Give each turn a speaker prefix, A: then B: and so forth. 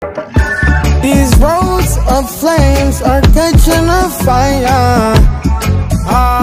A: These roads of flames are catching a fire.